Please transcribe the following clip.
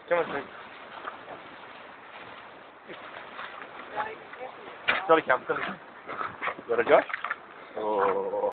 Come on, Frank. Still count, still count. Go to Josh. Oh.